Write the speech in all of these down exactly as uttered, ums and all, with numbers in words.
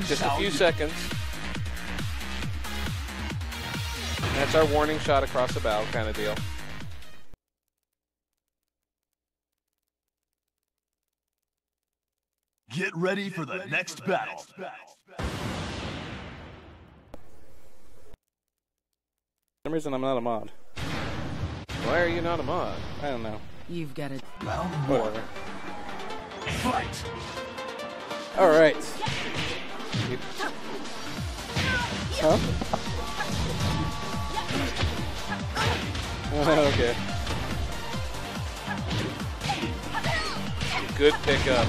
Just a few seconds. And that's our warning shot across the bow kind of deal. Get ready for the next battle. For some reason, I'm not a mod. Why are you not a mod? I don't know. You've got it. Round Whatever. Fight. All right. Huh? Okay. Good pickup.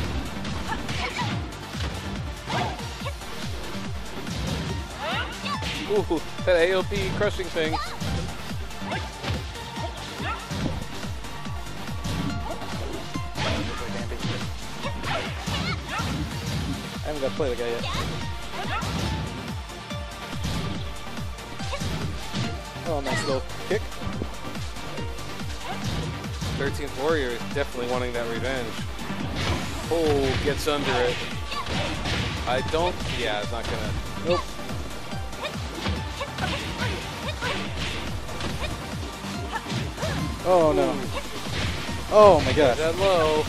Ooh, that A O P crushing thing. I haven't got to play the guy yet. Oh, nice little kick. thirteenth Warrior is definitely wanting that revenge. Oh, gets under it. I don't, yeah, it's not gonna. Nope. Oh no. Oh my gosh. That low.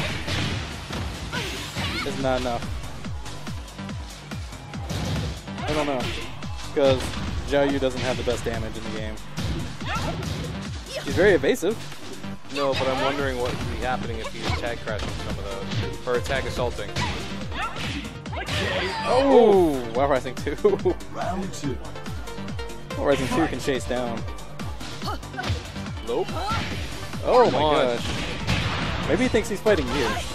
It's not enough. I don't know. Because Xiaoyu doesn't have the best damage in the game. He's very evasive. No, but I'm wondering what would be happening if he's tag crashing some of those. Or tag assaulting. Oh! Wow, Rising two. Round two. Well, Rising two can chase down. Nope. Oh Come my on. gosh. Maybe he thinks he's fighting years.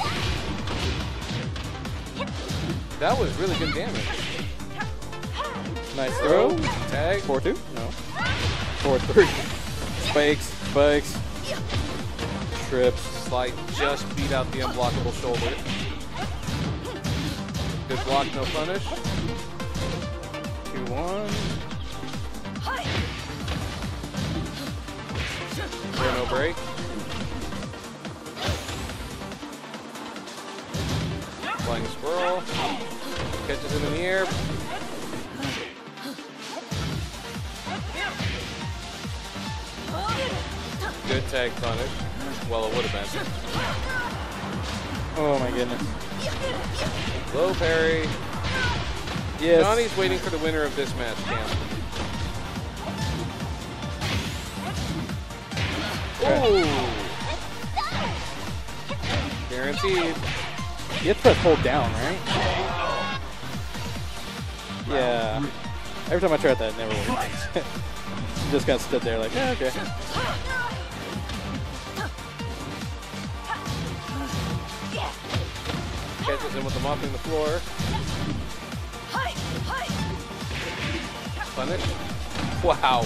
That was really good damage. Nice throw. Tag. four two? No. four three. Spikes. Spikes. Trips. Slide just beat out the unblockable shoulder. Good block, no punish. two one. There, no break. Flying squirrel. Catches him in the air. Good tag punish. Well, it would have been. Oh my goodness. Low parry. Yes. Johnny's waiting for the winner of this match, Cam. Oh! Guaranteed. You have to press hold down, right? Yeah. Every time I tried that, it never worked. You just kind of stood there like, eh, okay. Catches him with the mopping the floor. Punish. Wow.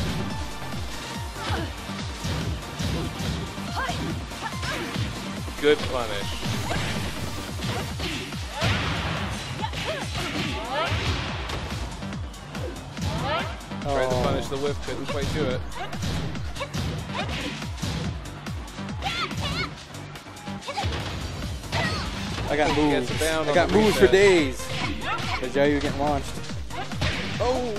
Good punish. Tried to punish the whip, couldn't quite do it. I got moves. Gets down I on got the moves for reset. days. The Xiaoyu getting launched. Oh!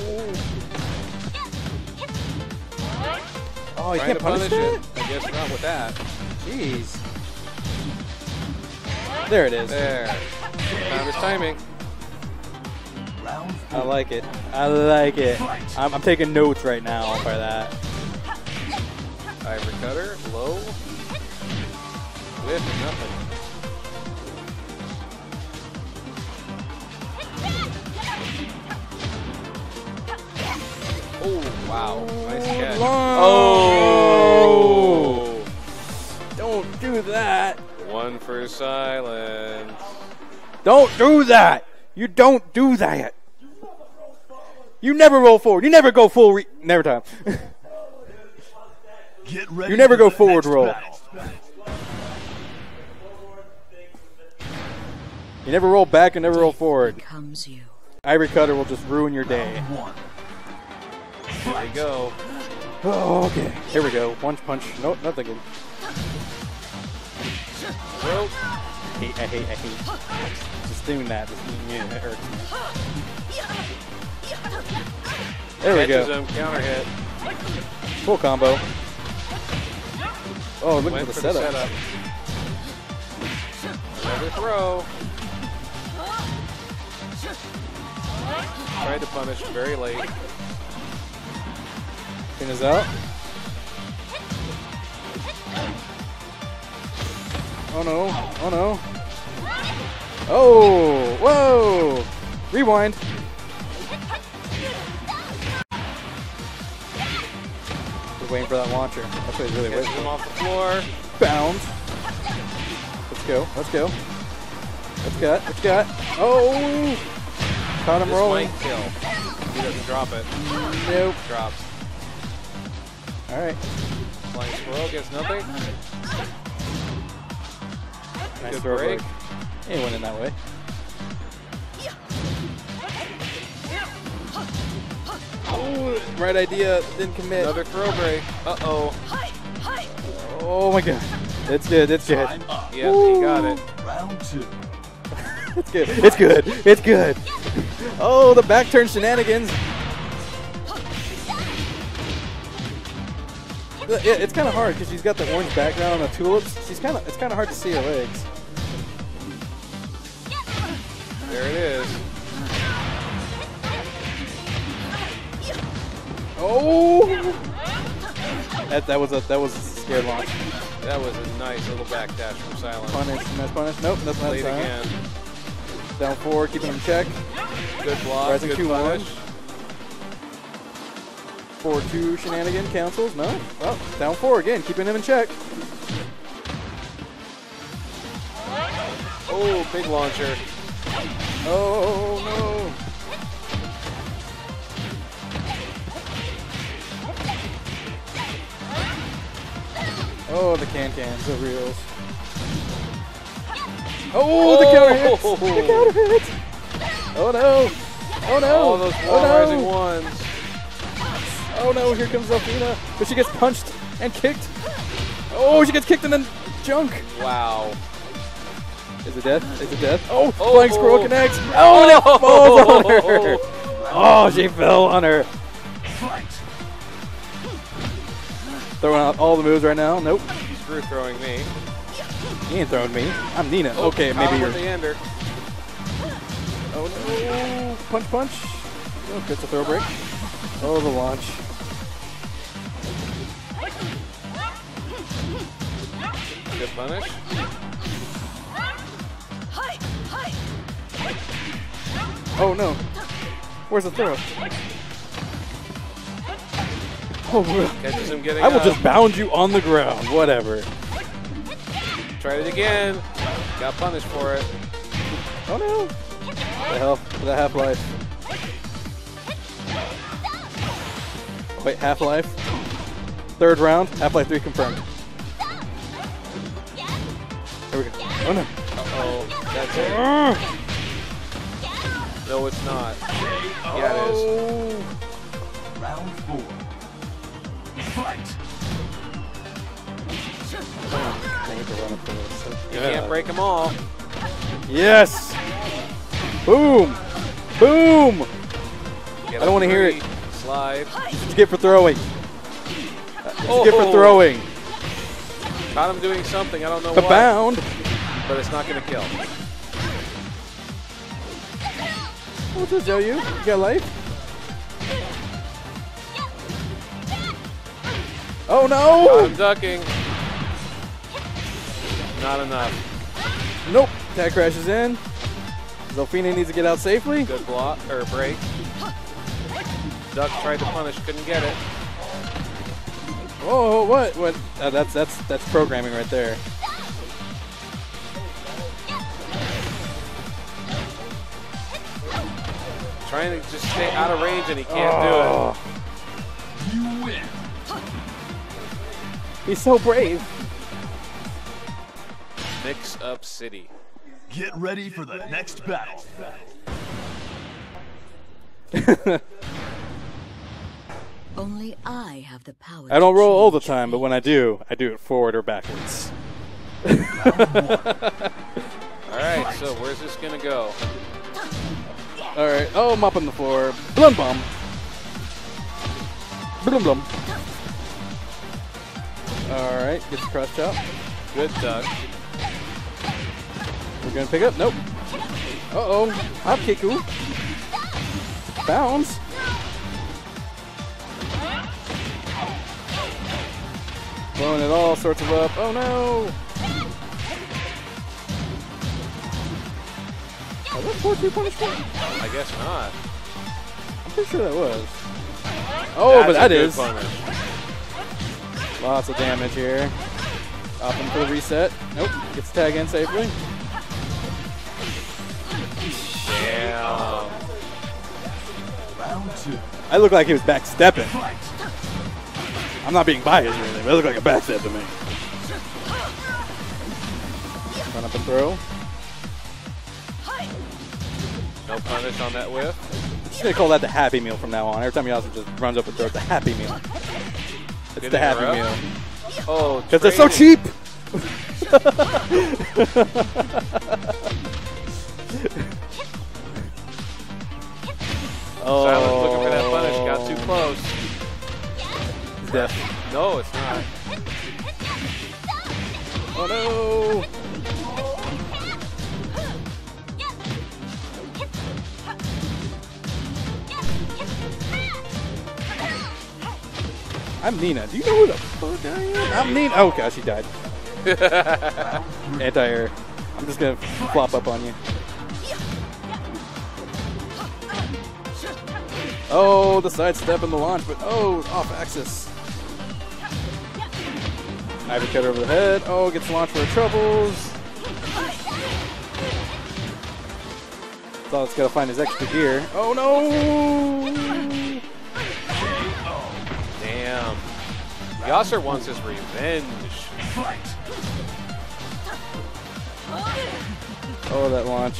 Oh, you Trying can't to punish, punish that? it. I guess not with that. Jeez. There it is. There. Found his timing. Round I like it. I like it. I'm, I'm taking notes right now by that. Ivory cutter, low. Whip, nothing. Oh, wow. Nice catch. Oh! Don't do that. One for Silence. Don't do that. You don't do that. You never roll forward. You never go full re- Never time. Get ready You never for go the forward next roll. battle. You never roll back and never roll forward. Comes you. Ivory cutter will just ruin your day. Round one. There you go. Oh, okay. Here we go. One punch. Nope, nothing good. Well, I hate, I hate, I hate. Just doing that. Just, yeah, it hurts me. There we Catches go. him, counter hit. Full combo. Oh, look Went at the for setup. the setup. Another throw. Tried to punish very late. Pin is out. Oh no, oh no. Oh, whoa! Rewind. He's waiting for that launcher. That's what he's really Catches waiting him for. off the floor. Bound. Let's go, let's go. What's got, what's got? Oh! Caught him This rolling. might kill. He doesn't drop it. Nope. Drops. Alright. Flying squirrel gets nothing. Nice Good throw break. break. He went in that way. Oh, right idea. Didn't commit. Another throw break. Uh-oh. Oh my god. It's good, it's good. Time up. Yep, he got it. Round two. It's good. It's good. It's good. Oh, the back turn shenanigans. Yeah, it's kind of hard because she's got the orange background on the tulips. She's kind of. It's kind of hard to see her legs. There it is. Oh. That that was a that was a scared launch. That was a nice little back dash from Psylence. Punish. Nice punish. Nope. That's not Late sign. again. Down four, keeping him in check. Good block. Rising Good two one. punish. four two shenanigan cancels. No. Well, down four again, keeping him in check. Oh, big launcher. Oh no. Oh, the can cans, the reels. Oh, the counter hit! The counter hit! Oh no! Oh no! All those Oh wall no! rising ones. Oh no, here comes Zafina. But she gets punched and kicked. Oh, she gets kicked in the junk. Wow. Is it death? Is it death? Oh, Oh. flying squirrel connects. Oh, and it falls on her. Oh, she fell on her. Fight. Throwing out all the moves right now. Nope. Screw throwing me. He ain't throwing me. I'm Nina. Oh, Okay, caught maybe him you're. with the ender. Oh no! Punch, punch. Oh, gets a throw break. Oh, the launch. Good punish. Oh no! Where's the throw? Oh, Catches him getting I will up. just bound you on the ground. Whatever. Tried it again. Got punished for it. Oh no! The hell? The half life. Wait, half life. Third round. Half life three confirmed. There we go. Oh no! Uh-oh. That's it. Ugh. No, it's not. Yeah, it is. Oh. Round four. Fight. You can't break them all. Yes! Boom! Boom! Get I don't a wanna hear three, it. Slide. What'd you get for throwing? What'd you Oh. get for throwing? Caught him doing something. I don't know The what. bound. But it's not going to kill. What's this, Xiaoyu? You got life? Oh Got no! him ducking. Not enough. Nope. Tag crashes in. Zafina needs to get out safely. Good block or break. Duck tried to punish, couldn't get it. Oh, what? What? Uh, that's that's that's programming right there. Trying to just stay out of range and he can't Oh, You win. he's so brave. do it. Mix Up City. Get ready for the next battle. Only I have the power. I don't to roll all the change time, but when I do, I do it forward or backwards. All right, so where's this going to go? All right. Oh, mop on the floor. Blum bomb. Blum blum. Alright, gets the cross chop. Good duck. We're gonna pick up. Nope. Uh oh. Hop kicku. Bounce. Blowing it all sorts of up. Oh no! Was that four two punishment? I guess not. I'm pretty sure that was. Oh, That's but that a good is. punish. Lots of damage here. Off him for the reset. Nope. Gets the tag in safely. Damn. Round two. I look like he was backstepping. Fight. I'm not being biased or anything, but it looked like a backstep to me. Run up and throw. No punish on that whiff. I'm just going to call that the Happy Meal from now on. Every time he also just runs up and throws the Happy Meal. It's Good the Happy interrupt. Meal. Oh, Because they're so training. cheap! Oh. Silence looking for that punish. Got too close. He's deaf. No, it's not. Oh no! I'm Nina. Do you know who the fuck I am? I'm Nina. Oh gosh, she died. Anti-air. I'm just gonna flop up on you. Oh, the sidestep and the launch, but oh, off axis. Ivy cutter over the head. Oh, gets launched for the troubles. Thought it's gotta find his extra gear. Oh no! Damn. Yasser wants his revenge. Fight. Oh, that launch.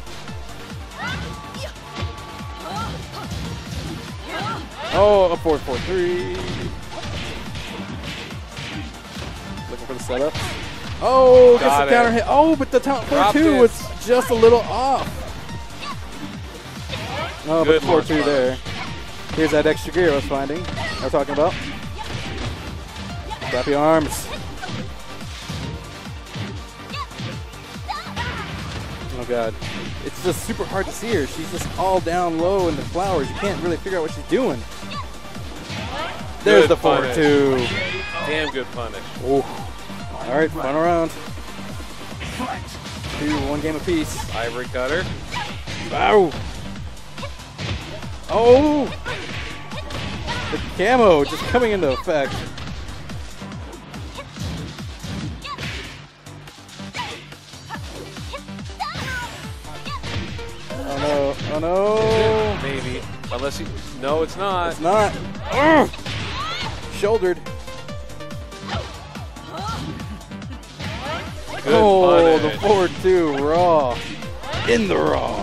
Oh, a four four three. Looking for the setup. Oh, gets Got the counter it. hit. Oh, but the four Dropped two it. was just a little off. Oh, Good but four two launch there. Here's that extra gear I was finding. I was talking about. Drop your arms. Oh god. It's just super hard to see her. She's just all down low in the flowers. You can't really figure out what she's doing. There's Good the four punish. two. Damn good punish. Oh. Alright, final round. Fight. Two, one game apiece. Ivory cutter. Wow. Oh! The camo just coming into effect. Oh no, oh no! Maybe. Unless he. No, it's not. It's not. Ugh. Shouldered. Good Oh, punish. the forward two, raw. In the raw.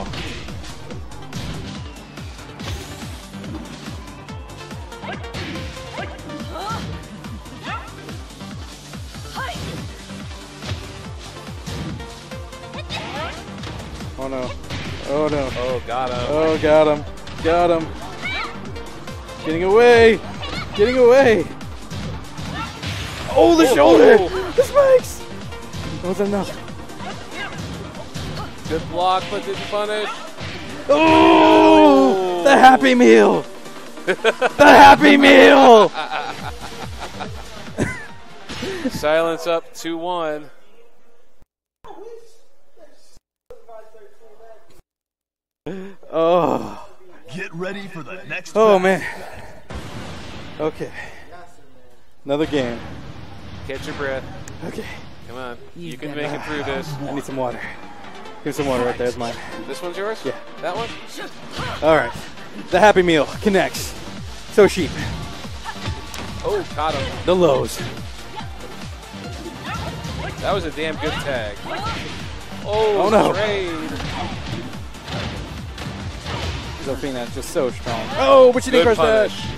Oh no. Oh no. Oh, got him. Oh, got him. Got him. Getting away. Getting away. Oh, the Oh, shoulder. oh. The spikes. That was enough. Good block, but didn't punish. Oh, the Happy Meal. The Happy Meal. Silence up two one. Oh. Get ready for the next Oh, battle. man. Okay. Another game. Catch your breath. Okay. Come on. You You've can got make it through this. I need some water. Give me some water right there. It's mine. This one's yours? Yeah. That one? All right. The Happy Meal connects. So cheap. Oh, caught him. The lows. That was a damn good tag. Oh, Oh, no. trade. Zafina just so strong. Oh, but she didn't Good crush that. punish.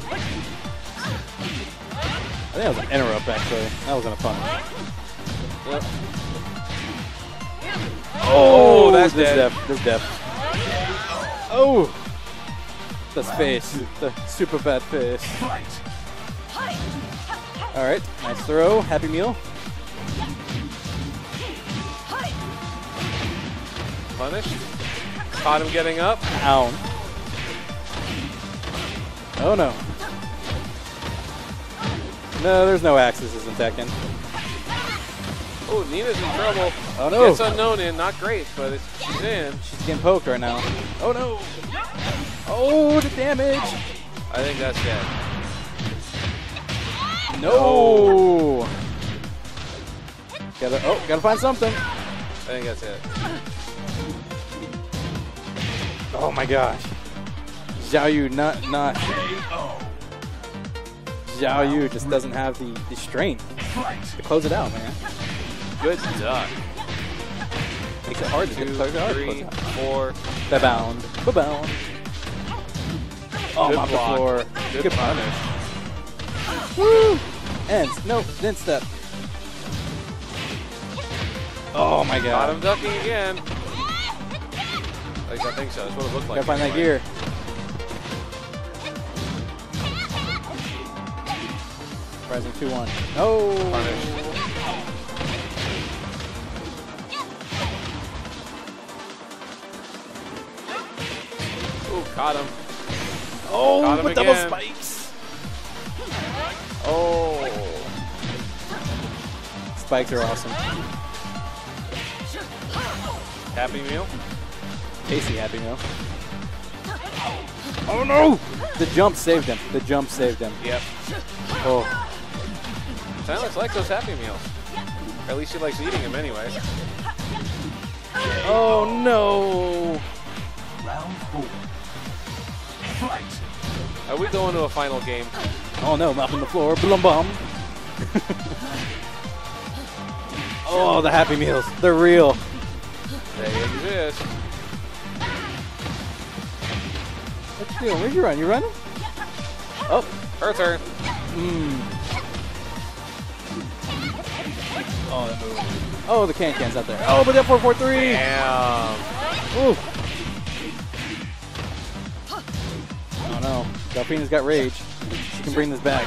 I think that was an interrupt, actually. That wasn't a punish. Yep. Oh, that's this dead. depth. This depth. Oh, the face. The super bad face. Fight. All right, nice throw. Happy meal. Punished. Caught him getting up. Ow. Oh no. No, there's no axes in Tekken. Oh, Nina's in trouble. Oh no. Gets unknown in. Not great, but it's, she's in. She's getting poked right now. Oh no. Oh, the damage. I think that's dead. No. Gotta, oh, gotta find something. I think that's it. Oh my gosh. Xiaoyu not not Xiaoyu just doesn't have the, the strength to close it out, man. Good duck. Makes it hard to Two, get close it out. three, four. Ba-bound. Ba-bound. Oh, Good off the block. floor. Good, Good punish. Woo! Ends. No, then step. Oh my Got god. him ducking again. At least I think so. That's what it looked like. Gotta find that anyway. gear. Rising two one. Oh! Punish. Ooh, caught him. Oh, Got him with double again. spikes. Oh. Spikes are awesome. Happy meal. Tasty Happy Meal. Oh no! The jump saved him. The jump saved him. Yep. Oh. Psylence likes those Happy Meals. Or at least she likes eating them anyway. Oh no! Round four. Fight. Are we going to a final game? Oh no, mopping the floor. Blum bum. Oh, the Happy Meals. They're real. They exist. What you doing? Where'd you run? You running? Oh. Her turn. Mm. Oh, that move. Oh, the can can's out there. Oh, but that four four three. Damn. Ooh. Oh no. Zafina's got rage. She can bring this back.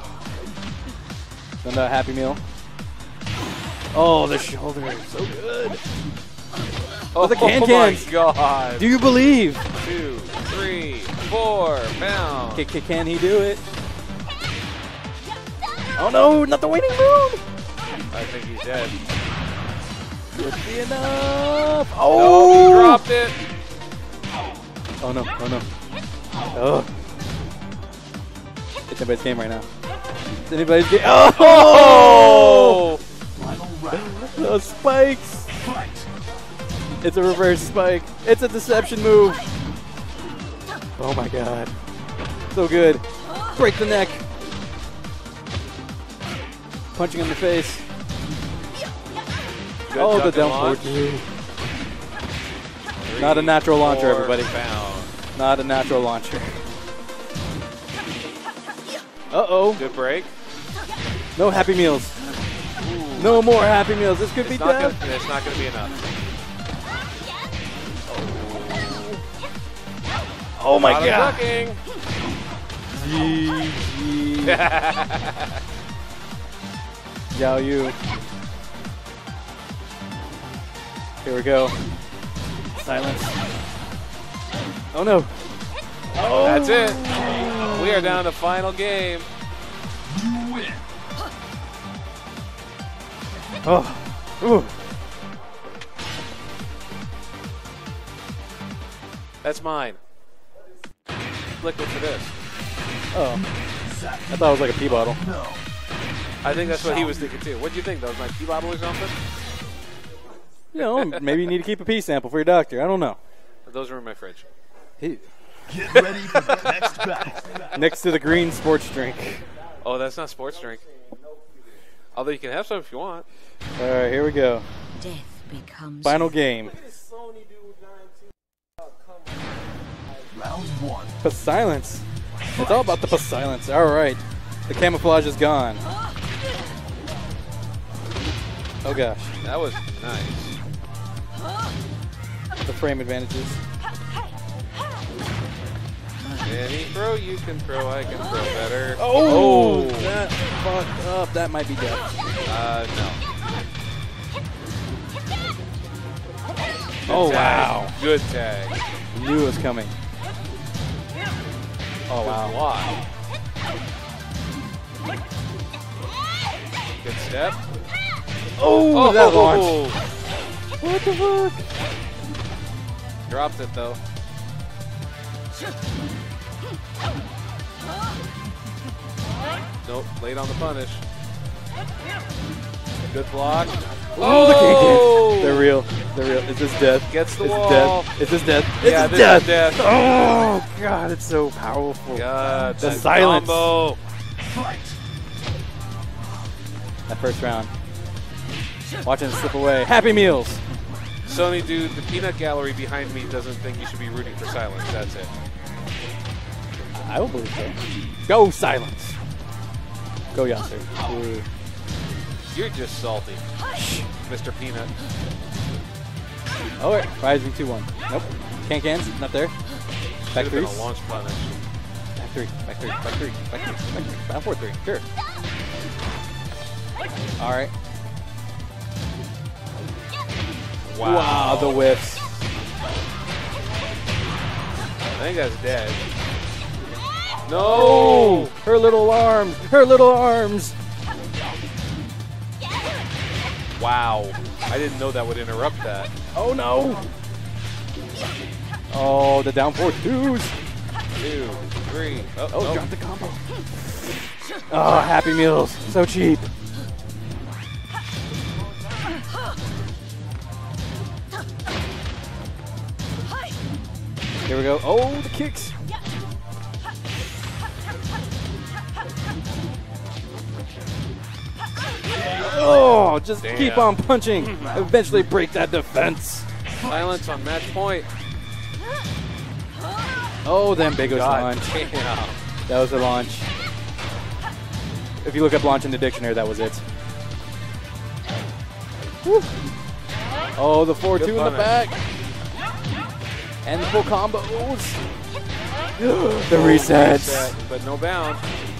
Send a Happy Meal. Oh, the shoulder. So good. Oh, the can my cans. God. Do you believe? Two, three, four, pound. Can, can, can he do it? Oh no, not the waiting moon. I think he's dead. Could be enough. Oh, Oh, he dropped it. Oh no, oh no. Oh. It's anybody's game right now. It's anybody's game. Oh! Oh! Final round. Those spikes. Fight. It's a reverse spike. It's a deception move. Oh my god. So good. Break the neck. Punching in the face. Good Oh, the duck and down launch. forward. Three, Not a natural launcher, four, everybody. Pound. Not a natural launcher. Uh-oh. Good break. No Happy Meals. Ooh. No more Happy Meals. This could It's be not, death. gonna, it's not gonna be enough. Oh my Got him god. ducking. G G. Xiaoyu. Here we go. Silence. Oh no. Oh. That's it. We are down to final game. You win. Oh. Ooh. That's mine. Liquid for this. Oh. I thought it was like a pee bottle. No. I think that's what he was thinking too. What do you think? That was my pee bottle or something? You know, maybe you need to keep a pee sample for your doctor. I don't know. Those are in my fridge. He, Get ready for the next battle. next to the green sports drink. Oh, that's not sports drink. Although you can have some if you want. All right, here we go. Death becomes Final game. Round one. Psylence. It's all about the Psylence. All right. The camouflage is gone. Oh gosh. That was nice. The frame advantages. Any throw you can throw, I can throw better. Oh! Oh. That- fucked up. That might be death. Uh, no. Oh, Good tag. wow. Good tag. Knew it was coming. Oh, Good wow. block. Good step. Oh, that launch. Oh, What the fuck? dropped it though. Nope, late on the punish. Good block. Oh, the king Oh! kick. They're real. They're real. Is this death? Gets the Is wall. it death? Is this death? Is Yeah, this this death? is death. Oh, God, it's so powerful. God, The that silence. combo. Fight. That first round. Watching it slip away. Happy Meals. Sony, dude, the peanut gallery behind me doesn't think you should be rooting for Silence. That's it. I will believe so. Go Silence. Go Yasser. Ooh. You're just salty, Mister Peanut. Oh, wait. Rising two one. Nope. Can cans. Not there. Back Should have been three. a launch punish. Back three. Back three. Back three. Back three. Back three. Back four three. Sure. All right. Wow. Wow, the whiffs. I think that's dead. No! Oh, her little arms. Her little arms. Wow. I didn't know that would interrupt that. Oh, no. Oh, the down four twos. Two, three. Oh, Oh, oh. dropped the combo. Oh, Happy Meals. So cheap. Here we go. Oh, the kicks. Oh, just Damn. keep on punching. Eventually break that defense. Silence on match point. Oh, then Big O's God launch. damn. That was the launch. If you look up launch in the dictionary, that was it. Woo. Oh, the four two in the punish. back. And the full combos. The resets. Reset, but no bound.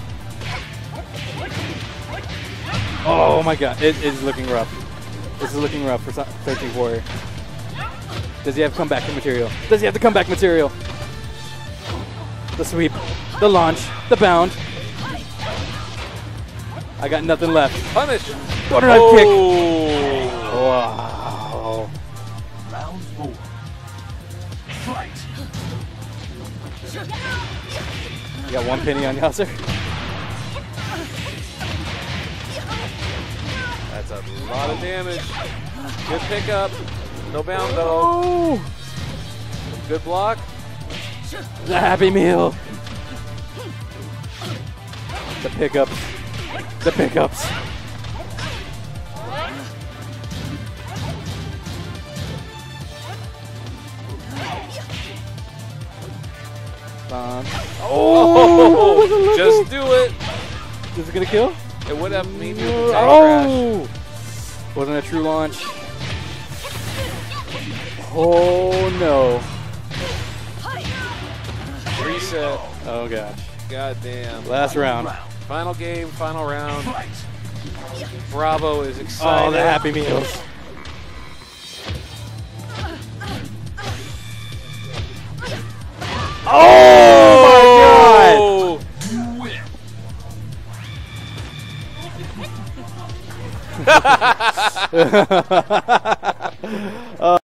Oh my god, it is looking rough. This is looking rough for thirteenth Warrior. Does he have comeback material? Does he have the comeback material? The sweep, the launch, the bound. I got nothing left. Punish. Butternut oh. kick. Wow. Round four. Fight. You got one penny on Yasser. That's a lot of damage. Good pickup. No bound though. Oh, Good block. the Happy Meal. The pickups. The pickups. Bomb. Oh, Oh, just do it. Is it gonna kill? It would have made you the tag Oh! Wasn't a true launch. Oh no. crash. Reset. Oh gosh. God damn. Last round. Final game, final round. Fight. Bravo is excited. Oh, the Happy Meals. Oh my Oh! You win. god!